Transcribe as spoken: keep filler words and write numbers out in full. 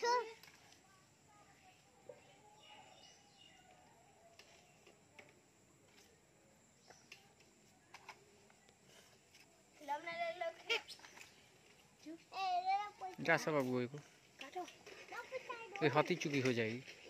जा सब अब गोई को ये हाथी चुकी हो जाएगी।